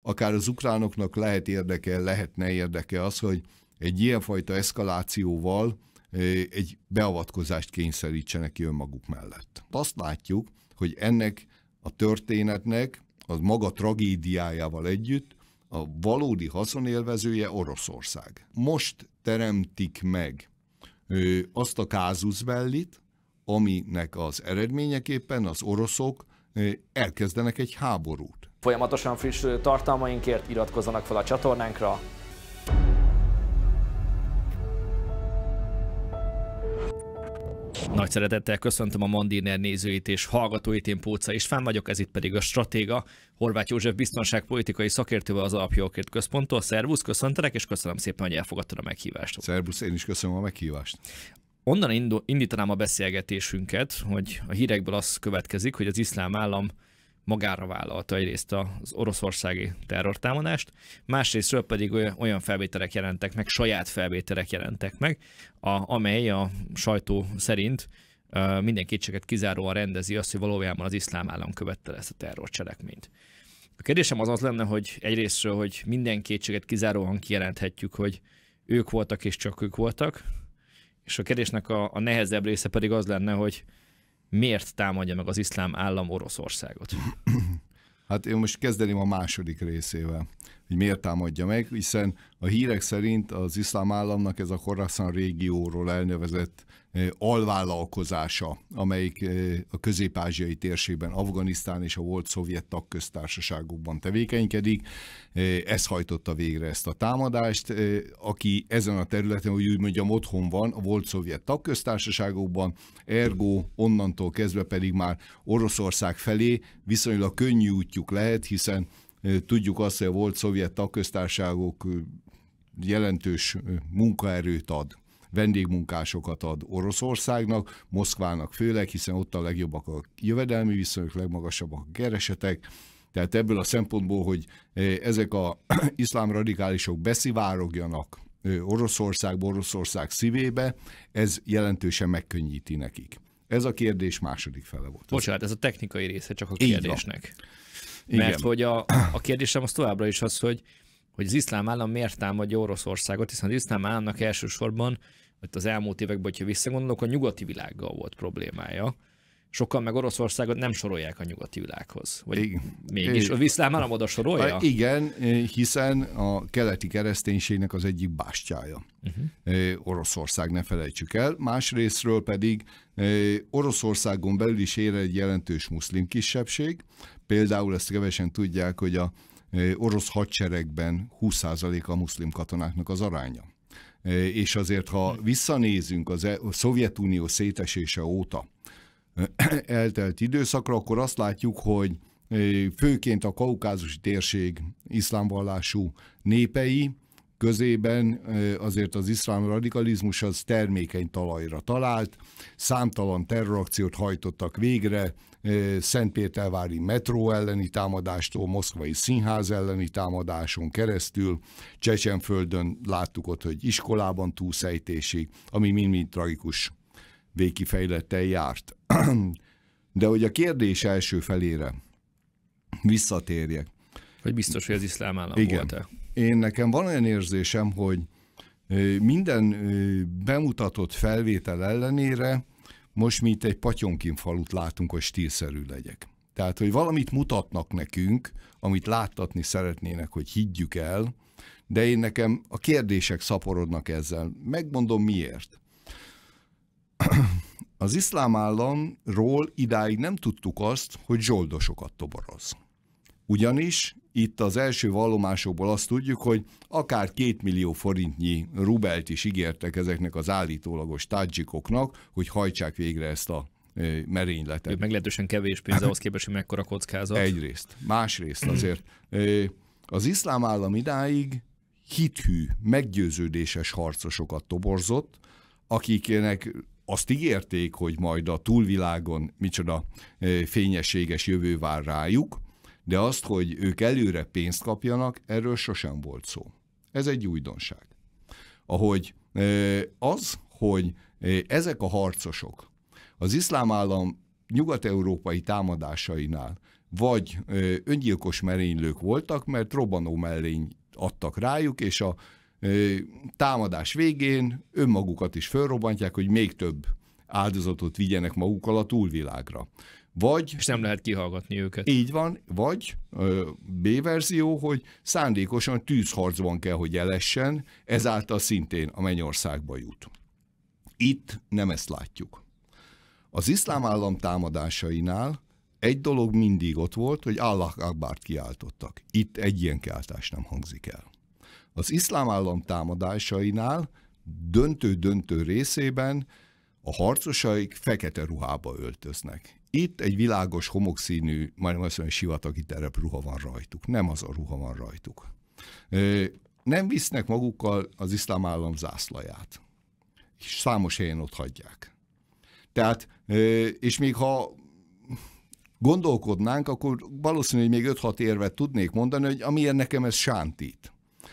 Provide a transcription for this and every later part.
akár az ukránoknak lehetne érdeke az, hogy egy ilyenfajta eszkalációval egy beavatkozást kényszerítsenek ki önmaguk mellett. Azt látjuk, hogy ennek a történetnek az maga tragédiájával együtt a valódi haszonélvezője Oroszország. Most teremtik meg azt a casus bellit, aminek az eredményeképpen az oroszok elkezdenek egy háborút. Folyamatosan friss tartalmainkért iratkozzanak fel a csatornánkra. Nagy szeretettel köszöntöm a Mandiner nézőit és hallgatóit, én Póca István vagyok, ez itt pedig a Stratéga, Horváth József biztonságpolitikai szakértővel az Alapjogokért Központtól. Szervusz, köszöntelek, és köszönöm szépen, hogy elfogadtad a meghívást. Szervusz, én is köszönöm a meghívást. Onnan indítanám a beszélgetésünket, hogy a hírekből az következik, hogy az iszlám állam magára vállalta egyrészt az oroszországi terrortámadást, másrésztről pedig olyan felvételek jelentek meg, saját felvételek jelentek meg, amely a sajtó szerint minden kétséget kizáróan rendezi azt, hogy valójában az iszlám állam követte ezt a terrorcselekményt. A kérdésem az lenne, hogy egyrésztről, hogy minden kétséget kizáróan kijelenthetjük, hogy ők voltak és csak ők voltak, és a kérdésnek a nehezebb része pedig az lenne, hogy miért támadja meg az iszlám állam Oroszországot? Hát én most kezdeném a második részével, hogy miért támadja meg, hiszen a hírek szerint az iszlám államnak ez a Khorasan régióról elnevezett alvállalkozása, amelyik a közép-ázsiai térségben, Afganisztán és a volt szovjet tagköztársaságokban tevékenykedik. Ez hajtotta végre ezt a támadást. Aki ezen a területen, hogy úgy mondjam, otthon van, a volt szovjet tagköztársaságokban, ergo onnantól kezdve pedig már Oroszország felé viszonylag könnyű útjuk lehet, hiszen tudjuk azt, hogy a volt szovjet tagköztársaságok jelentős munkaerőt ad, vendégmunkásokat ad Oroszországnak, Moszkvának főleg, hiszen ott a legjobbak a jövedelmi viszonyok, legmagasabbak a keresetek. Tehát ebből a szempontból, hogy ezek az iszlám radikálisok beszivárogjanak Oroszországba, Oroszország szívébe, ez jelentősen megkönnyíti nekik. Ez a kérdés második fele volt. Bocsánat, ez a technikai része csak a kérdésnek. Mert hogy a kérdésem az továbbra is az, hogy az iszlám állam miért támadja Oroszországot, hiszen az iszlám államnak elsősorban, hogy az elmúlt években, hogyha visszagondolok, a nyugati világgal volt problémája. Sokan meg Oroszországot nem sorolják a nyugati világhoz. Vagy mégis az iszlám állam oda sorolja? Igen, hiszen a keleti kereszténységnek az egyik bástyája. Oroszország, ne felejtsük el. Másrésztről pedig Oroszországon belül is él egy jelentős muszlim kisebbség. Például ezt kevesen tudják, hogy a orosz hadseregben 20% a muszlim katonáknak az aránya. És azért, ha visszanézünk a Szovjetunió szétesése óta eltelt időszakra, akkor azt látjuk, hogy főként a kaukázusi térség iszlámvallású népei közében azért az iszlám radikalizmus az termékeny talajra talált, számtalan terrorakciót hajtottak végre, Szentpétervári metró elleni támadástól, moszkvai színház elleni támadáson keresztül, Csecsenföldön láttuk ott, hogy iskolában túlszejtésig, ami mind-mind tragikus végkifejlettel járt. De hogy a kérdés első felére visszatérjek. Hogy biztos, hogy az iszlám állam volt-e? Nekem van olyan érzésem, hogy minden bemutatott felvétel ellenére most mi itt egy Patyomkin falut látunk, hogy stílszerű legyek. Tehát, hogy valamit mutatnak nekünk, amit láttatni szeretnének, hogy higgyük el, de nekem a kérdések szaporodnak ezzel. Megmondom miért. Az iszlám államról idáig nem tudtuk azt, hogy zsoldosokat toboroz. Ugyanis itt az első vallomásokból azt tudjuk, hogy akár 2 millió forintnyi rubelt is ígértek ezeknek az állítólagos tadzsikoknak, hogy hajtsák végre ezt a merényletet. Meglehetősen kevés pénz ahhoz képest, hogy mekkora kockázat. Egyrészt. Másrészt azért az iszlám állam idáig hithű, meggyőződéses harcosokat toborzott, akiknek azt ígérték, hogy majd a túlvilágon micsoda fényességes jövő vár rájuk, de azt, hogy ők előre pénzt kapjanak, erről sosem volt szó. Ez egy újdonság. Ahogy hogy ezek a harcosok az iszlám állam nyugat-európai támadásainál vagy öngyilkos merénylők voltak, mert robbanó mellényt adtak rájuk, és a támadás végén önmagukat is fölrobbantják, hogy még több áldozatot vigyenek magukkal a túlvilágra. Vagy, és nem lehet kihallgatni őket. Így van, vagy B verzió, hogy szándékosan tűzharcban kell, hogy elessen, ezáltal szintén a mennyországba jut. Itt nem ezt látjuk. Az iszlám állam támadásainál egy dolog mindig ott volt, hogy Allah Akbart kiáltottak. Itt egy ilyen kiáltás nem hangzik el. Az iszlám állam támadásainál döntő részében a harcosaik fekete ruhába öltöznek. Itt egy világos, homokszínű, majdnem azt mondja, sivatagi terepruha van rajtuk. Nem az a ruha van rajtuk. Nem visznek magukkal az iszlám állam zászlaját. És számos helyen ott hagyják. Tehát, és még ha gondolkodnánk, akkor valószínűleg még 5-6 érvet tudnék mondani, hogy amilyen nekem ez sántít.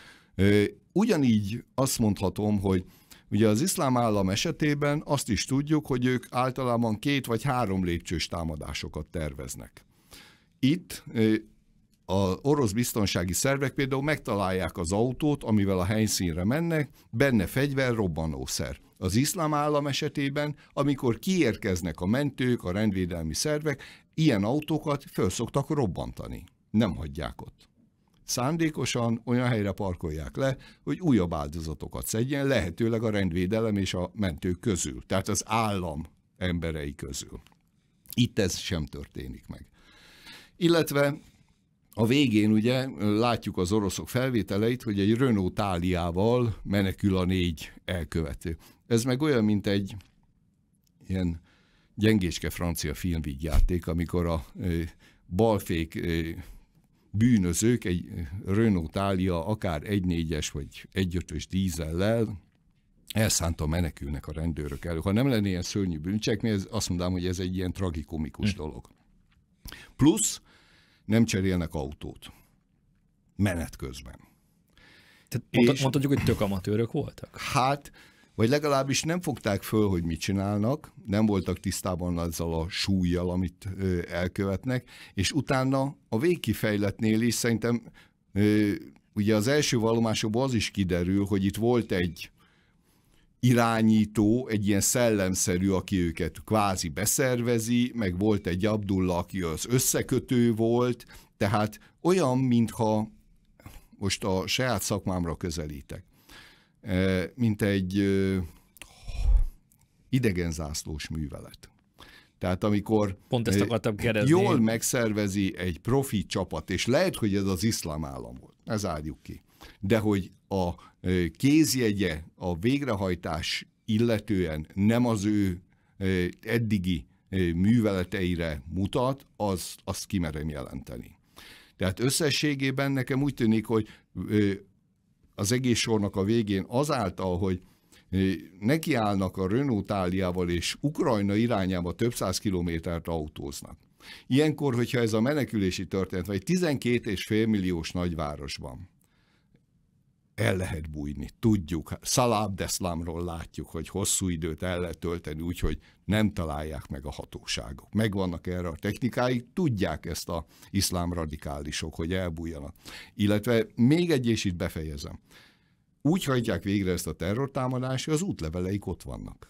Ugyanígy azt mondhatom, hogy ugye az iszlám állam esetében azt is tudjuk, hogy ők általában 2 vagy 3 lépcsős támadásokat terveznek. Itt az orosz biztonsági szervek például megtalálják az autót, amivel a helyszínre mennek, benne fegyver, robbanószer. Az iszlám állam esetében, amikor kiérkeznek a mentők, a rendvédelmi szervek, ilyen autókat föl szoktak robbantani. Nem hagyják ott. Szándékosan olyan helyre parkolják le, hogy újabb áldozatokat szedjen, lehetőleg a rendvédelem és a mentők közül, tehát az állam emberei közül. Itt ez sem történik meg. Illetve a végén ugye látjuk az oroszok felvételeit, hogy egy Renault Taliával menekül a 4 elkövető. Ez meg olyan, mint egy ilyen gyengécske francia filmvígjáték, amikor a balfék bűnözők egy Renault Talia, akár 1.4-es vagy 1.5-ös dízellel elszántan menekülnek a rendőrök elő. Ha nem lenne ilyen szörnyű bűncselekmény, azt mondanám, hogy ez egy ilyen tragikomikus dolog. Plusz nem cserélnek autót. Menet közben. Tehát mondhatjuk, hogy tök amatőrök voltak? Hát, vagy legalábbis nem fogták föl, hogy mit csinálnak, nem voltak tisztában azzal a súlyjal, amit elkövetnek, és utána a végkifejletnél is szerintem ugye az első vallomásokban az is kiderül, hogy itt volt egy irányító, egy ilyen szellemszerű, aki őket kvázi beszervezi, meg volt egy Abdullah, aki az összekötő volt, tehát olyan, mintha most a saját szakmámra közelítek, mint egy idegenzászlós művelet. Tehát amikor pont ezt akartam kérdezni. Jól megszervezi egy profi csapat, és lehet, hogy ez az iszlám állam volt, ne zárjuk ki, de hogy a kézjegye, a végrehajtás illetően nem az ő eddigi műveleteire mutat, azt kimerem jelenteni. Tehát összességében nekem úgy tűnik, hogy az egész sornak a végén azáltal, hogy nekiállnak a Renault Taliával, és Ukrajna irányába több 100 kilométert autóznak. Ilyenkor, hogyha ez a menekülési történet, vagy 12,5 milliós nagyvárosban el lehet bújni, tudjuk. Salah Abdeslamról látjuk, hogy hosszú időt el lehet tölteni, úgyhogy nem találják meg a hatóságok. Megvannak erre a technikáik, tudják ezt az iszlám radikálisok, hogy elbújjanak. Illetve még egy, és itt befejezem. Úgy hajtják végre ezt a terrortámadást, hogy az útleveleik ott vannak.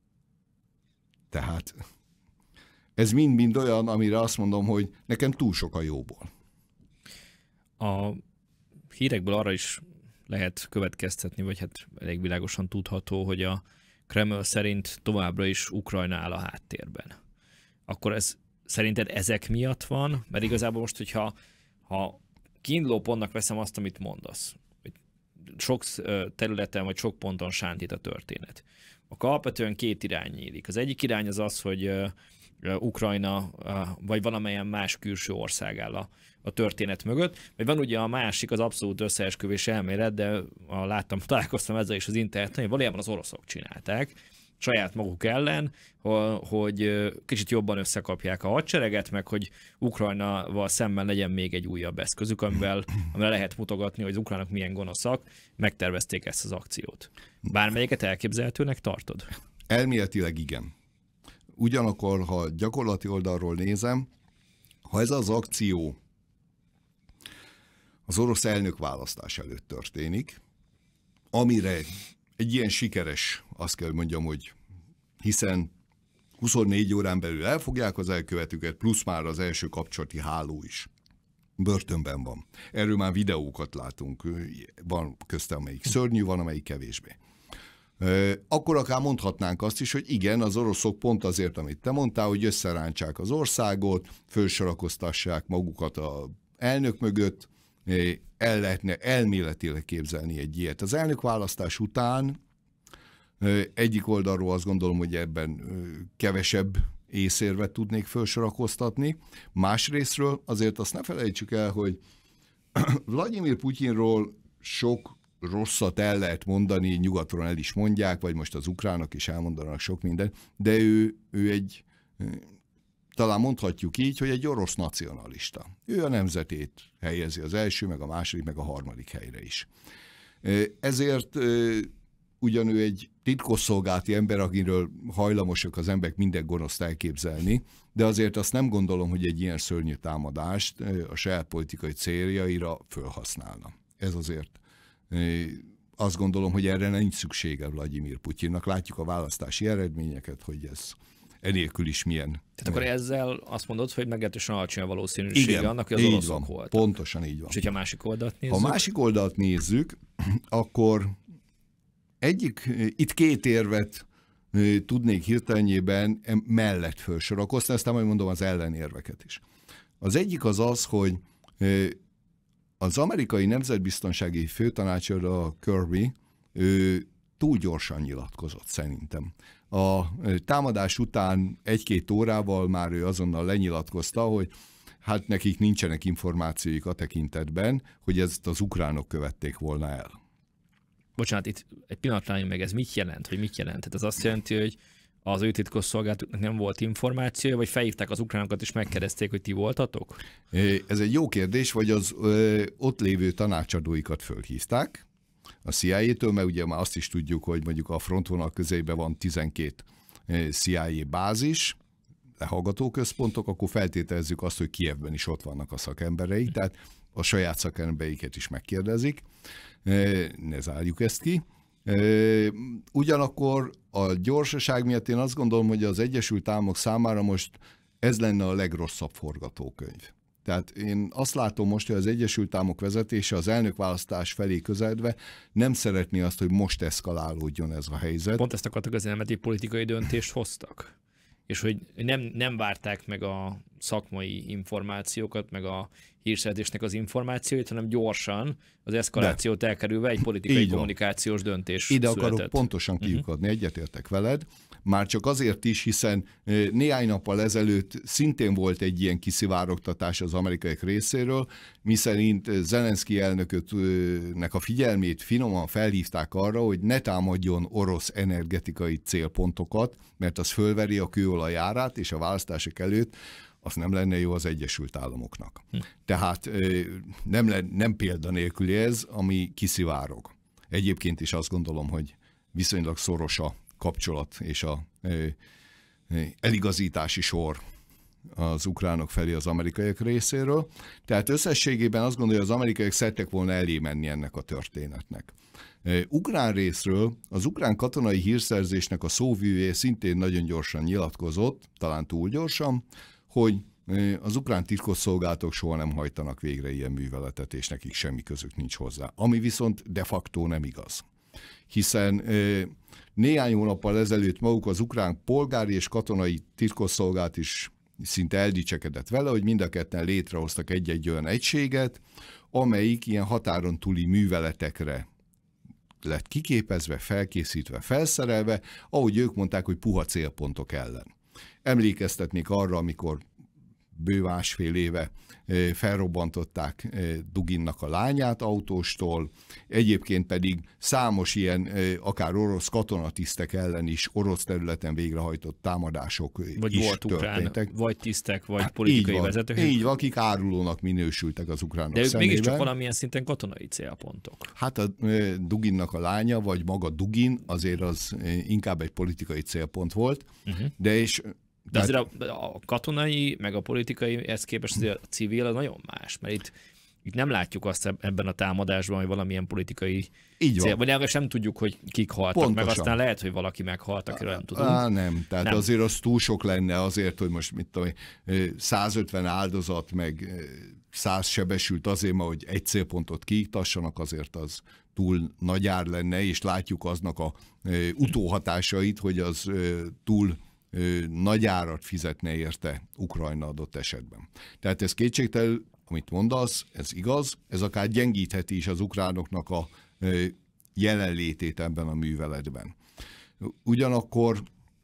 Tehát ez mind-mind olyan, amire azt mondom, hogy nekem túl sok a jóból. A hírekből arra is lehet következtetni, vagy hát elég világosan tudható, hogy a Kreml szerint továbbra is Ukrajna áll a háttérben. Akkor ez szerinted ezek miatt van? Mert igazából most, hogyha kiinduló pontnak veszem azt, amit mondasz, hogy sok területen vagy sok ponton sántít a történet, akkor alapvetően 2 irány nyílik. Az egyik irány az az, hogy Ukrajna vagy valamilyen más külső ország áll a történet mögött, vagy van ugye a másik, az abszolút összeesküvés elmélet, de találkoztam ezzel is az interneten, hogy valójában az oroszok csinálták saját maguk ellen, hogy kicsit jobban összekapják a hadsereget, meg hogy Ukrajnával szemben legyen még egy újabb eszközük, amivel lehet mutogatni, hogy az ukránok milyen gonoszak, megtervezték ezt az akciót. Bármelyiket elképzelhetőnek tartod? Elméletileg igen. Ugyanakkor, ha gyakorlati oldalról nézem, Ha ez az akció az orosz elnökválasztás előtt történik, amire egy ilyen sikeres, azt kell mondjam, hogy hiszen 24 órán belül elfogják az elkövetőket, plusz már az első kapcsolati háló is börtönben van. Erről már videókat látunk, van közte, amelyik szörnyű, van, amelyik kevésbé. Akkor akár mondhatnánk azt is, hogy igen, az oroszok pont azért, amit te mondtál, hogy összerántsák az országot, fölsorakoztassák magukat az elnök mögött, el lehetne elméletileg képzelni egy ilyet. Az elnökválasztás után egyik oldalról azt gondolom, hogy ebben kevesebb észérvet tudnék felsorakoztatni. Másrésztről azért azt ne felejtsük el, hogy Vladimir Putyinról sok rosszat el lehet mondani, nyugaton el is mondják, vagy most az ukránok is elmondanak sok mindent, de ő egy, talán mondhatjuk így, hogy egy orosz nacionalista. Ő a nemzetét helyezi az első, meg a második, meg a harmadik helyre is. Ezért ugyan ő egy titkosszolgálati ember, akiről hajlamosak az emberek minden gonoszt elképzelni, de azért azt nem gondolom, hogy egy ilyen szörnyű támadást a saját politikai céljaira fölhasználna. Ez azért azt gondolom, hogy erre nincs szüksége Vladimir Putyinnak. Látjuk a választási eredményeket, hogy ez enélkül is milyen. Tehát akkor ezzel azt mondod, hogy meglehetősen alacsony a valószínűsége annak, hogy az oroszok voltak. Pontosan így van. És hogyha a másik oldalt nézzük? Ha a másik oldalt nézzük, akkor itt két érvet tudnék hirtelenjében mellett felsorakozni, aztán majd mondom az ellenérveket is. Az egyik az, hogy az amerikai nemzetbiztonsági főtanácsadó Kirby túl gyorsan nyilatkozott szerintem. A támadás után 1-2 órával már ő azonnal lenyilatkozta, hogy hát nekik nincsenek információik a tekintetben, hogy ezt az ukránok követték volna el. Bocsánat, itt egy pillanatra meg ez mit jelent? Hogy mit jelent? Tehát ez azt jelenti, hogy az ő titkosszolgálatoknak nem volt információja, vagy felhívták az ukránokat és megkérdezték, hogy ti voltatok? Ez egy jó kérdés, vagy az ott lévő tanácsadóikat fölhívták a CIA-től, mert ugye már azt is tudjuk, hogy mondjuk a frontvonal közében van 12 CIA bázis, lehallgatóközpontok, akkor feltételezzük azt, hogy Kijevben is ott vannak a szakembereik, tehát a saját szakembereiket is megkérdezik. Ne zárjuk ezt ki. Ugyanakkor a gyorsaság miatt én azt gondolom, hogy az Egyesült Államok számára most ez lenne a legrosszabb forgatókönyv. Tehát én azt látom most, hogy az Egyesült Államok vezetése az elnökválasztás felé közeledve nem szeretné azt, hogy most eszkalálódjon ez a helyzet. Pont ezt akartak, az elméleti politikai döntést hoztak. És hogy nem várták meg a szakmai információkat, meg a hírszerzésnek az információit, hanem gyorsan az eszkalációt elkerülve egy politikai kommunikációs döntés Ide született. akarok pontosan kiukadni, egyetértek veled, már csak azért is, hiszen néhány nappal ezelőtt szintén volt egy ilyen kiszivárogtatás az amerikaiak részéről, miszerint Zelenszky elnökötnek a figyelmét finoman felhívták arra, hogy ne támadjon orosz energetikai célpontokat, mert az fölveri a kőolaj árát, és a választások előtt az nem lenne jó az Egyesült Államoknak. Tehát nem példanélküli ez, ami kiszivárog. Egyébként is azt gondolom, hogy viszonylag szoros a kapcsolat és a eligazítási sor az ukránok felé az amerikaiak részéről. Tehát összességében azt gondolja, hogy az amerikaiak szerettek volna elé menni ennek a történetnek. Ukrán részről az ukrán katonai hírszerzésnek a szóvivője szintén nagyon gyorsan nyilatkozott, talán túl gyorsan, hogy az ukrán titkosszolgálatok soha nem hajtanak végre ilyen műveletet, és nekik semmi közük nincs hozzá. Ami viszont de facto nem igaz. Hiszen néhány hónappal ezelőtt maguk az ukrán polgári és katonai titkosszolgálat is szinte eldicsekedett vele, hogy mind a ketten létrehoztak egy-egy olyan egységet, amelyik ilyen határon túli műveletekre lett kiképezve, felkészítve, felszerelve, ahogy ők mondták, hogy puha célpontok ellen. Emlékeztetnék arra, amikor bő másfél éve felrobbantották Duginnak a lányát autóstól, egyébként pedig számos ilyen, akár orosz katonatisztek ellen is orosz területen végrehajtott támadások vagy is volt történtek. Ukrán, vagy tisztek, vagy politikai vezetők. Így van, akik árulónak minősültek az ukránok szemében. De ők mégiscsak szemében. valamilyen szinten katonai célpontok. Hát a Duginnak a lánya, vagy maga Dugin, azért az inkább egy politikai célpont volt, de és De azért a katonai, meg a politikai, ezt képest azért a civil az nagyon más, mert itt nem látjuk azt ebben a támadásban, hogy valamilyen politikai cél, vagy legalábbis nem tudjuk, hogy kik haltak, pontosan. Meg aztán lehet, hogy valaki meghalt, akiről nem tudunk. Nem, tehát nem. Azért az túl sok lenne azért, hogy most mit tudom, 150 áldozat, meg 100 sebesült azért, hogy egy célpontot kiiktassanak, azért az túl nagy ár lenne, és látjuk aznak a utóhatásait, hogy az túl nagy árat fizetne érte Ukrajna adott esetben. Tehát ez kétségtelen, amit mondasz, ez igaz, ez akár gyengítheti is az ukránoknak a jelenlétét ebben a műveletben. Ugyanakkor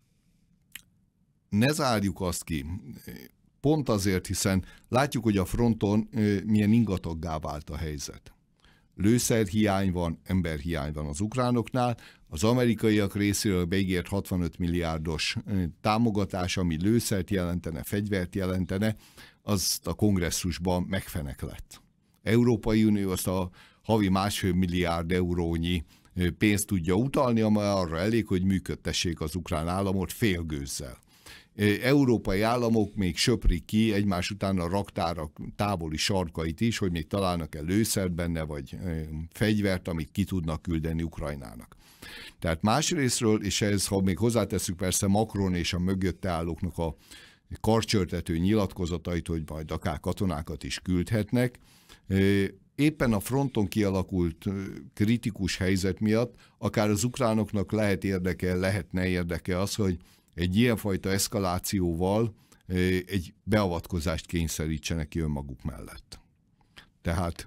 ne zárjuk azt ki, pont azért, hiszen látjuk, hogy a fronton milyen ingataggá vált a helyzet. Lőszerhiány van, emberhiány van az ukránoknál, az amerikaiak részéről beígért 65 milliárdos támogatás, ami lőszert jelentene, fegyvert jelentene, azt a kongresszusban megfeneklett. Európai Unió azt a havi 1,5 milliárd eurónyi pénzt tudja utalni, amely arra elég, hogy működtessék az ukrán államot félgőzzel. Európai államok még söprik ki egymás után a raktárak távoli sarkait is, hogy még találnak-e lőszert benne, vagy fegyvert, amit ki tudnak küldeni Ukrajnának. Tehát másrésztről, és ez, ha még hozzáteszünk persze Macron és a mögötte állóknak a karcsörtető nyilatkozatait, hogy majd akár katonákat is küldhetnek, éppen a fronton kialakult kritikus helyzet miatt akár az ukránoknak lehetne érdeke az, hogy egy ilyenfajta eszkalációval egy beavatkozást kényszerítsenek ki önmaguk mellett. Tehát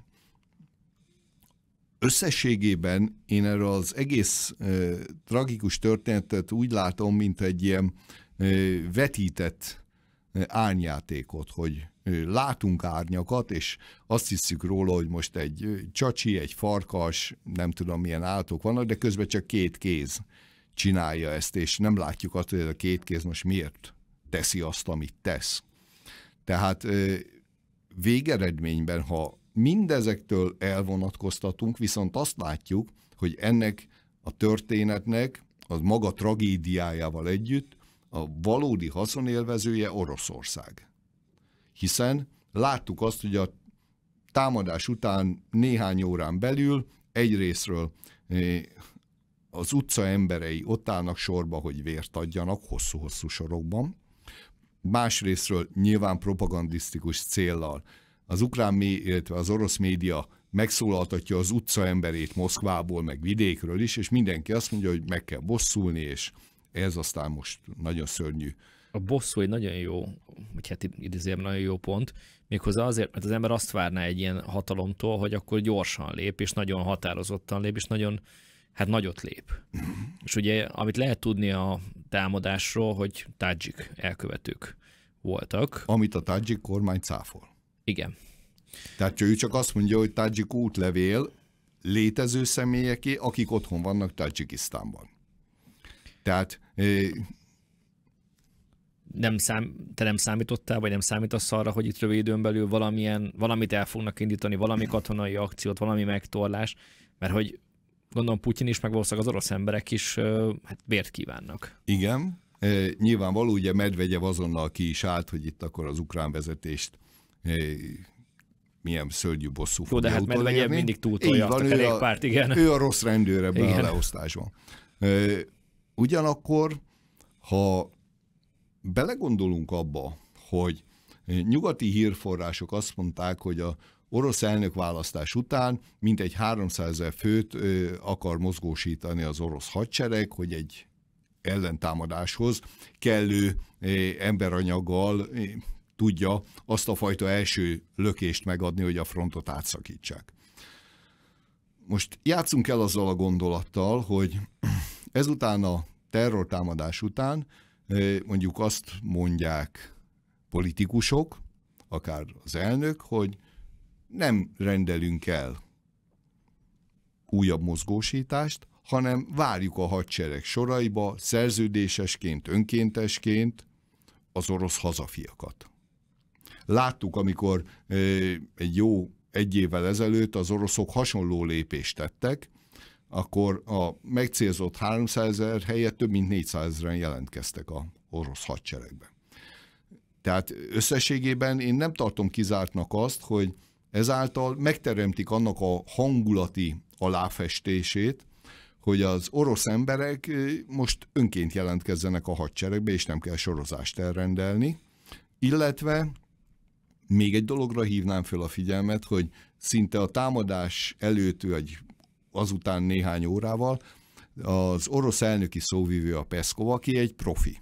összességében én erről az egész tragikus történetet úgy látom, mint egy ilyen vetített árnyjátékot, hogy látunk árnyakat, és azt hiszük róla, hogy most egy csacsi, egy farkas, nem tudom milyen állatok vannak, de közben csak két kéz csinálja ezt, és nem látjuk azt, hogy ez a két kéz most miért teszi azt, amit tesz. Tehát végeredményben, ha mindezektől elvonatkoztatunk, viszont azt látjuk, hogy ennek a történetnek az maga tragédiájával együtt a valódi haszonélvezője Oroszország. Hiszen láttuk azt, hogy a támadás után néhány órán belül egyrészről az utca emberei ott állnak sorba, hogy vért adjanak hosszú-hosszú sorokban. Másrészről nyilván propagandisztikus céllal az ukrán, illetve az orosz média megszólaltatja az utca emberét Moszkvából, meg vidékről is, és mindenki azt mondja, hogy meg kell bosszulni, és ez aztán most nagyon szörnyű. A bosszú egy nagyon jó, vagy hát idézőjelben nagyon jó pont, méghozzá azért, mert az ember azt várná egy ilyen hatalomtól, hogy akkor gyorsan lép, és nagyon határozottan lép, és nagyon, hát nagyot lép. És ugye, amit lehet tudni a támadásról, hogy tadzsik elkövetők voltak. Amit a tadzsik kormány cáfol. Igen. Tehát ő csak azt mondja, hogy tadzsik útlevél létező személyeké, akik otthon vannak Tadzsikisztánban. Tehát te nem számítottál, vagy nem számítasz arra, hogy itt rövid időn belül valamit el fognak indítani, valami katonai akciót, valami megtorlás, mert hogy gondolom Putyin is, meg valószínűleg az orosz emberek is hát vért kívánnak. Igen, nyilvánvaló, ugye Medvegyev azonnal ki is állt, hogy itt akkor az ukrán vezetést milyen szörnyű bosszú fogja utolérni. De hát Medvegyev mindig túltolja azt a kerékpárt, igen. Ő a rossz rendőr ebben a leosztásban. Ugyanakkor, ha belegondolunk abba, hogy nyugati hírforrások azt mondták, hogy a orosz elnökválasztás után mintegy 300 000 főt akar mozgósítani az orosz hadsereg, hogy egy ellentámadáshoz kellő emberanyaggal tudja azt a fajta első lökést megadni, hogy a frontot átszakítsák. Most játszunk el azzal a gondolattal, hogy ezután a terrortámadás után mondjuk azt mondják politikusok, akár az elnök, hogy nem rendelünk el újabb mozgósítást, hanem várjuk a hadsereg soraiba szerződésesként, önkéntesként az orosz hazafiakat. Láttuk, amikor egy évvel ezelőtt az oroszok hasonló lépést tettek, akkor a megcélzott 300 000 helyett több mint 400 000-en jelentkeztek az orosz hadseregbe. Tehát összességében én nem tartom kizártnak azt, hogy ezáltal megteremtik annak a hangulati aláfestését, hogy az orosz emberek most önként jelentkezzenek a hadseregbe, és nem kell sorozást elrendelni, illetve még egy dologra hívnám föl a figyelmet, hogy szinte a támadás előtt, vagy azután néhány órával az orosz elnöki szóvivő a Peszkov, aki egy profi.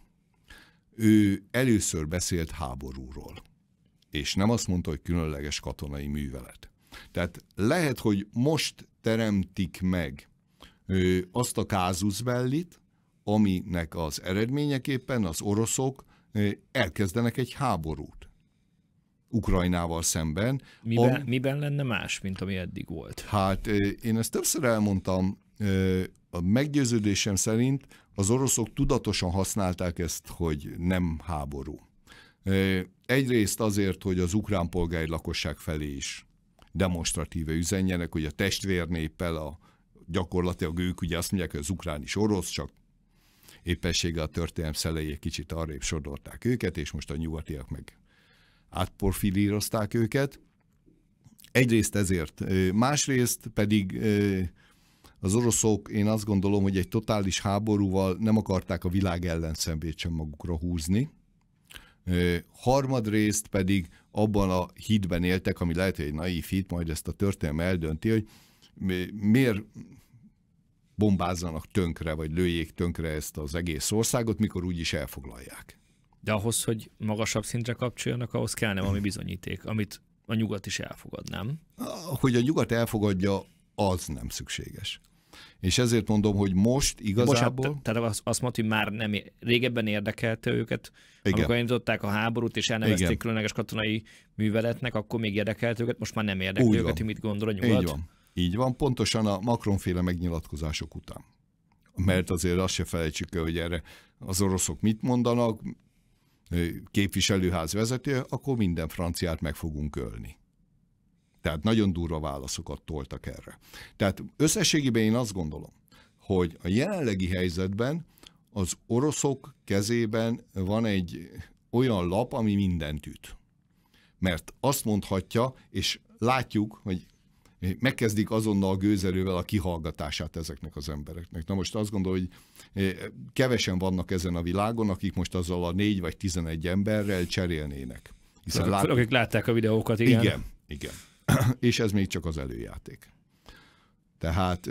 Ő először beszélt háborúról, és nem azt mondta, hogy különleges katonai művelet. Tehát lehet, hogy most teremtik meg azt a casus bellit, aminek az eredményeképpen az oroszok elkezdenek egy háborút Ukrajnával szemben. Miben lenne más, mint ami eddig volt? Hát én ezt többször elmondtam, a meggyőződésem szerint az oroszok tudatosan használták ezt, hogy nem háború. Egyrészt azért, hogy az ukrán polgári lakosság felé is demonstratíve üzenjenek, hogy a testvérnéppel gyakorlatilag ők ugye azt mondják, hogy az ukrán is orosz, csak éppenséggel a történelem szelei egy kicsit arrébb sodorták őket, és most a nyugatiak meg átporfilírozták őket. Egyrészt ezért, másrészt pedig az oroszok, én azt gondolom, hogy egy totális háborúval nem akarták a világ ellenszembét sem magukra húzni. Harmadrészt pedig abban a hitben éltek, ami lehet, hogy egy naív hit, majd ezt a történelem eldönti, hogy miért bombázzanak tönkre, vagy lőjék tönkre ezt az egész országot, mikor úgyis elfoglalják. De ahhoz, hogy magasabb szintre kapcsoljanak, ahhoz kellene valami bizonyíték, amit a nyugat is elfogad, nem? Hogy a nyugat elfogadja, az nem szükséges. És ezért mondom, hogy most igazából... Tehát azt mondta, hogy már nem régebben érdekelte őket, igen. Amikor elindították a háborút, és elnevezték igen. különleges katonai műveletnek, akkor még érdekelte őket, most már nem érdekli őket, hogy mit gondol a nyugat. Így van. Így van, pontosan a Macron-féle megnyilatkozások után. Mert azért azt se felejtsük el, hogy erre az oroszok mit mondanak, képviselőház vezető, akkor minden franciát meg fogunk ölni. Tehát nagyon durva válaszokat toltak erre. Tehát összességében én azt gondolom, hogy a jelenlegi helyzetben az oroszok kezében van egy olyan lap, ami mindent üt. Mert azt mondhatja, és látjuk, hogy megkezdik azonnal gőzerővel a kihallgatását ezeknek az embereknek. Na most azt gondolom, hogy kevesen vannak ezen a világon, akik most azzal a 4 vagy 11 emberrel cserélnének. Akik látták a videókat, igen. Igen. És ez még csak az előjáték. Tehát,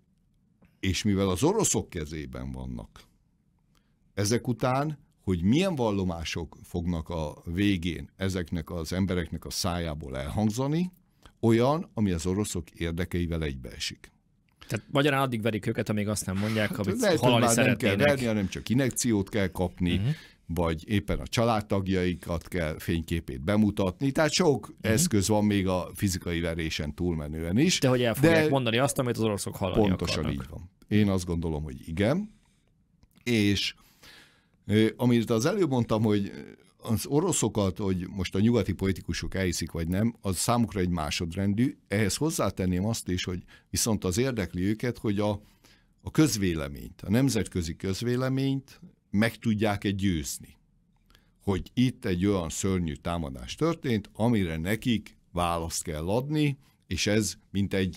és mivel az oroszok kezében vannak, ezek után, hogy milyen vallomások fognak a végén ezeknek az embereknek a szájából elhangzani, olyan, ami az oroszok érdekeivel egybeesik. Tehát magyarán addig verik őket, amíg azt nem mondják, amit lehet, halani már szeretnének. Nem kell verni, hanem csak injekciót kell kapni, vagy éppen a családtagjaikat kell fényképét bemutatni. Tehát sok eszköz van még a fizikai verésen túlmenően is. De hogy el fogják mondani azt, amit az oroszok hallani pontosan akarnak. Így van. Én azt gondolom, hogy igen. És amit az előbb mondtam, hogy az oroszokat, hogy most a nyugati politikusok elhiszik vagy nem, az számukra egy másodrendű. Ehhez hozzátenném azt is, hogy viszont az érdekli őket, hogy a közvéleményt, a nemzetközi közvéleményt meg tudják-e győzni. Hogy itt egy olyan szörnyű támadás történt, amire nekik választ kell adni, és ez mint egy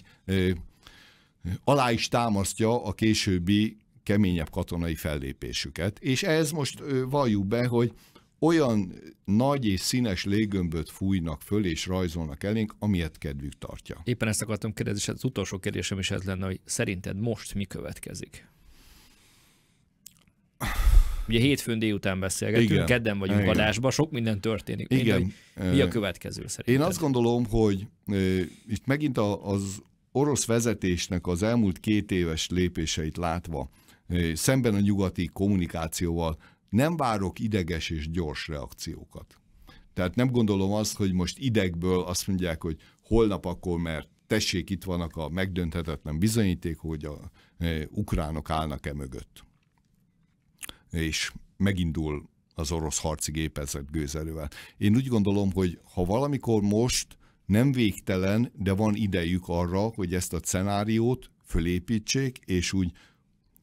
alá is támasztja a későbbi keményebb katonai fellépésüket. És ez most valljuk be, hogy olyan nagy és színes léggömböt fújnak föl és rajzolnak elénk, amilyet kedvük tartja. Éppen ezt akartam kérdezni, és az utolsó kérdésem is ez lenne, hogy szerinted most mi következik? Ugye hétfőn délután beszélgetünk, kedden vagyunk adásban, sok minden történik. Igen. Mi a következő szerinted? Én azt gondolom, hogy itt megint az orosz vezetésnek az elmúlt 2 éves lépéseit látva, szemben a nyugati kommunikációval nem várok ideges és gyors reakciókat. Tehát nem gondolom azt, hogy most idegből azt mondják, hogy holnap akkor, mert tessék, itt vannak a megdönthetetlen bizonyítékok, hogy a ukránok állnak-e mögött. És megindul az orosz harci gépezet gőzerővel. Én úgy gondolom, hogy ha valamikor most nem végtelen, de van idejük arra, hogy ezt a szenáriót fölépítsék, és úgy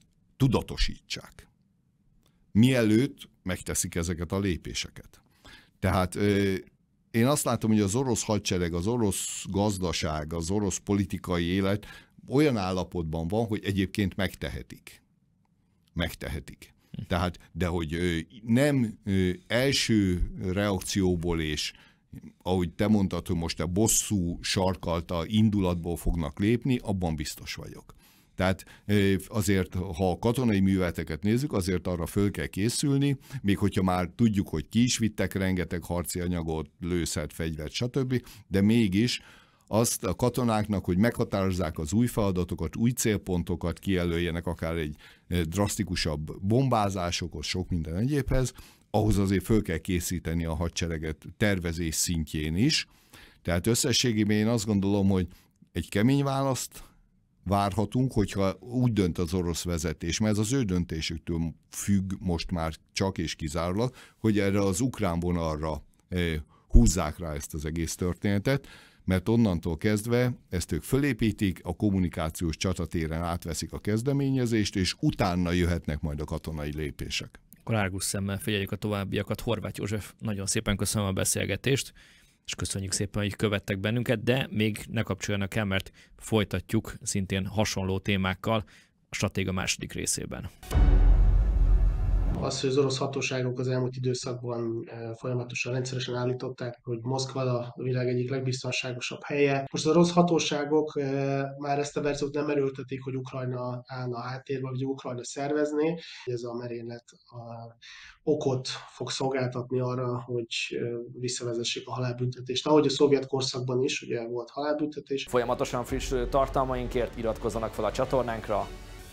tudatosítsák. Mielőtt megteszik ezeket a lépéseket. Tehát én azt látom, hogy az orosz hadsereg, az orosz gazdaság, az orosz politikai élet olyan állapotban van, hogy egyébként megtehetik. Megtehetik. Tehát, de hogy nem első reakcióból és ahogy te mondtad, hogy most a bosszú sarkalta indulatból fognak lépni, abban biztos vagyok. Tehát azért, ha a katonai műveleteket nézzük, azért arra föl kell készülni, még hogyha már tudjuk, hogy ki is vittek rengeteg harci anyagot, lőszert, fegyvert, stb., de mégis azt a katonáknak, hogy meghatározzák az új feladatokat, új célpontokat, kijelöljenek akár egy drasztikusabb bombázásokhoz, sok minden egyébhez, ahhoz azért föl kell készíteni a hadsereget tervezés szintjén is. Tehát összességében én azt gondolom, hogy egy kemény választ várhatunk, hogyha úgy dönt az orosz vezetés, mert ez az ő döntésüktől függ most már csak és kizárólag, hogy erre az ukrán vonalra húzzák rá ezt az egész történetet, mert onnantól kezdve ezt ők fölépítik, a kommunikációs csatatéren átveszik a kezdeményezést, és utána jöhetnek majd a katonai lépések. Akkor árgus szemmel figyeljük a továbbiakat. Horváth József, nagyon szépen köszönöm a beszélgetést, és köszönjük szépen, hogy követtek bennünket, de még ne kapcsoljanak el, mert folytatjuk szintén hasonló témákkal a Stratéga második részében. Az, hogy az orosz hatóságok az elmúlt időszakban folyamatosan rendszeresen állították, hogy Moszkva a világ egyik legbiztonságosabb helye. Most az orosz hatóságok már ezt a verziót nem erőltetik, hogy Ukrajna állna a háttérben, vagy Ukrajna szervezné. Ez a merénylet okot fog szolgáltatni arra, hogy visszavezessék a halálbüntetést. Ahogy a szovjet korszakban is, ugye volt halálbüntetés. Folyamatosan frissülő tartalmainkért iratkozzanak fel a csatornánkra.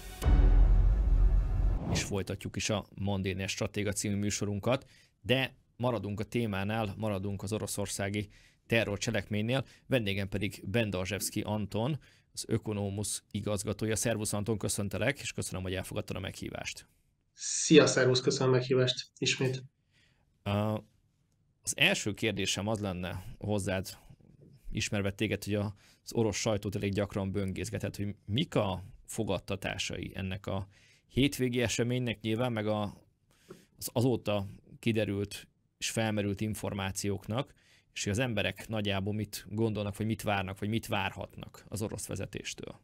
És folytatjuk is a Mondénes Stratéga című műsorunkat, de maradunk a témánál, maradunk az oroszországi terrorcselekménynél, vendégem pedig Bendarzsevszky Anton, az Ökonomusz igazgatója. Szervusz Anton, köszöntelek, és köszönöm, hogy elfogadtad a meghívást. Szia, szervusz, köszönöm a meghívást ismét. Az első kérdésem az lenne hozzád, ismerve téged, hogy az orosz sajtót elég gyakran böngészgetett, hogy mik a fogadtatásai ennek a hétvégi eseménynek, nyilván meg az azóta kiderült és felmerült információknak, és hogy az emberek nagyjából mit gondolnak, vagy mit várnak, vagy mit várhatnak az orosz vezetéstől.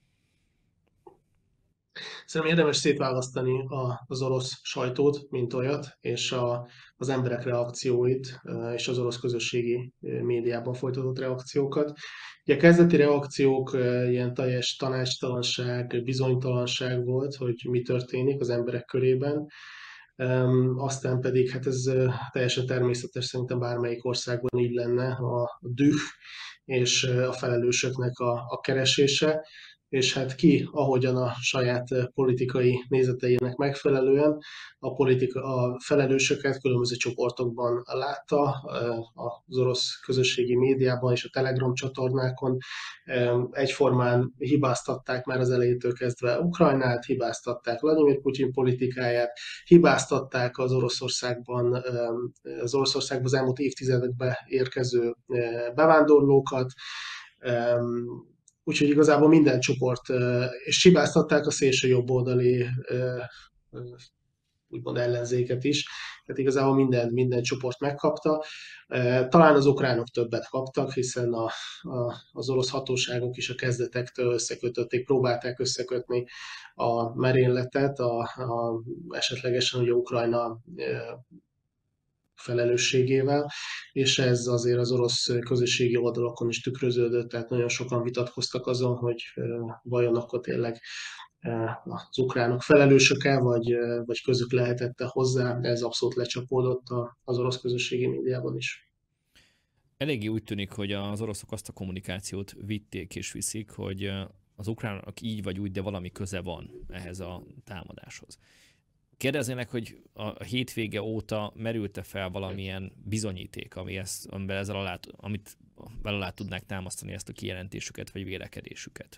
Szerintem érdemes szétválasztani az orosz sajtót, mint olyat, és az emberek reakcióit, és az orosz közösségi médiában folytatott reakciókat. Ugye a kezdeti reakciók ilyen teljes tanácstalanság, bizonytalanság volt, hogy mi történik az emberek körében. Aztán pedig, hát ez teljesen természetes, szerintem bármelyik országban így lenne, a düh és a felelősöknek a keresése, és hát ki, ahogyan a saját politikai nézeteinek megfelelően a felelősöket különböző csoportokban látta, az orosz közösségi médiában és a Telegram csatornákon egyformán hibáztatták már az elejétől kezdve Ukrajnát, hibáztatták Vladimir Putyin politikáját, hibáztatták az Oroszországban az elmúlt évtizedekben érkező bevándorlókat, úgyhogy igazából minden csoport, és hibáztatták a szélső jobboldali úgymond ellenzéket is, tehát igazából minden csoport megkapta. Talán az ukránok többet kaptak, hiszen az orosz hatóságok is a kezdetektől próbálták összekötni a merényletet, esetlegesen ugye Ukrajna felelősségével, és ez azért az orosz közösségi oldalakon is tükröződött, tehát nagyon sokan vitatkoztak azon, hogy vajon akkor tényleg az ukránok felelősök-e, vagy közük lehetett-e hozzá, de ez abszolút lecsapódott az orosz közösségi médiában is. Eléggé úgy tűnik, hogy az oroszok azt a kommunikációt vitték és viszik, hogy az ukránok így vagy úgy, de valami köze van ehhez a támadáshoz. Kérdeznének, hogy a hétvége óta merült-e fel valamilyen bizonyíték, amit alá tudnák támasztani ezt a kijelentésüket, vagy vélekedésüket?